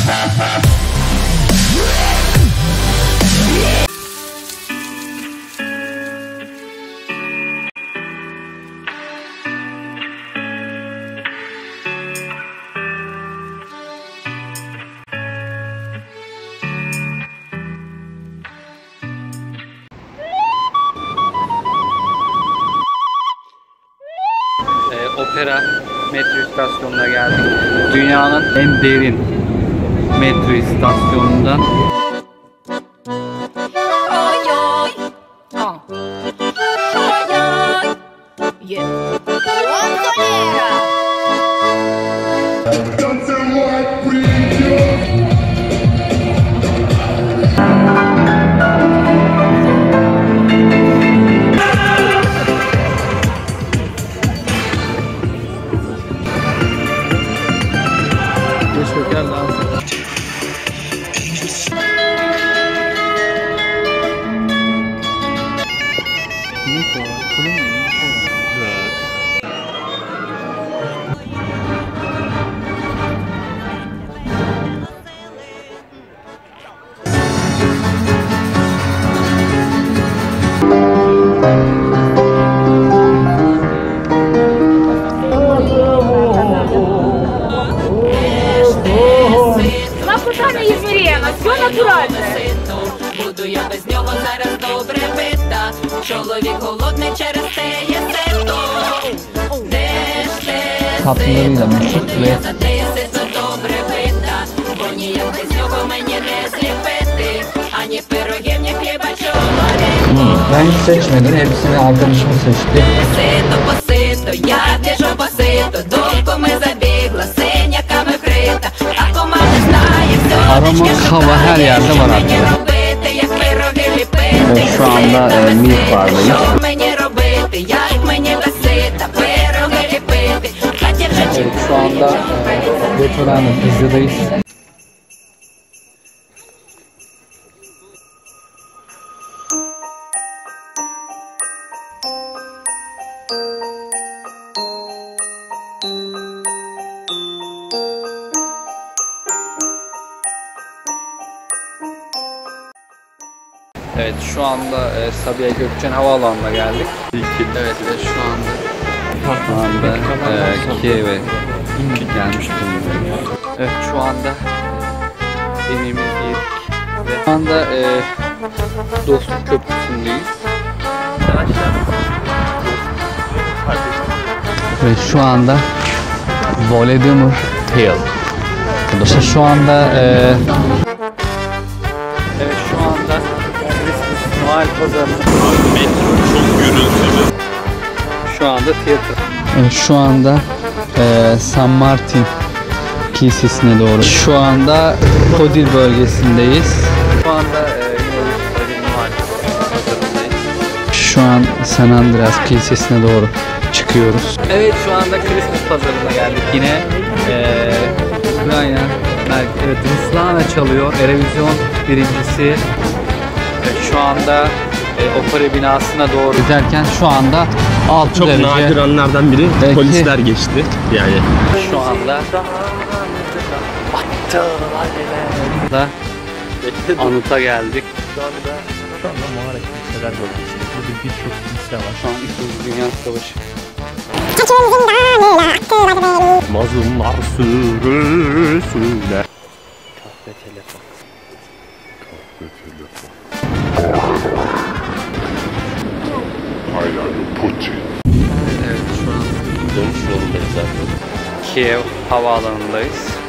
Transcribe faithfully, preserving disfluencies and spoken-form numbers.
Opera metro istasyonuna geldik. Dünyanın en derin metro istasyonundan. Буду я без нього зараз добре бита. Чоловік голодний, через те є сито. Де ж ти сито? Я за те є сито добре бита. Бо ніяк без нього мені не зліпити. Ані пирогів, ні хліба, чоловік. Ben hiç seçmedim, hepsini arkadaşım seçti. Сито по сито, я біжу по сито. Довго ми забігла, синяками вкрита. А кома не знає, все Aromatik hava her yerde var arkadaşlar. Evet, şu anda e, Milk Bar'dayız. Evet, şu anda Veterano Pizza'dayız. Evet, şu anda e, Sabiha Gökçen Havaalanı'na geldik. Evet ve şu anda şu anda e, Kiev'e gelmiş bulunuyoruz. Evet, şu anda yemeğimizi yedik ve şu anda e, Dostluk Köprüsü'ndeyiz. Ve şu anda Volodymyr Hill. İşte şu anda e, evet şu anda Noel Pazarı. Metro çok gürültülü. Şu anda tiyatro. Evet, şu anda e, San Martin Kilisesi'ne doğru. Şu anda Podil bölgesindeyiz. Şu anda e, Noel Pazarı'ndayız. Şu an San Andreas Kilisesi'ne doğru çıkıyoruz. Evet, şu anda Christmas Pazarı'na geldik yine. E, Ukrayna, evet, Ruslana çalıyor. Erevizyon birincisi. Şu anda e, opera binasına doğru giderken şu anda altı Çok derece. nadir anlardan biri Belki. Polisler geçti yani. Şu anda da Anıt'a geldik. Şu anda, şu anda mağara kiliseler bölgesi. Burada birçok kilise var. Şu an İkinci Dünya Savaşı. Mazlumlar sürüsüyle. Kahve telefon. Kahve telefon. Hayır, Putin. Evet, şu an Dönüş yolundayız zaten. Kiev havaalanındayız.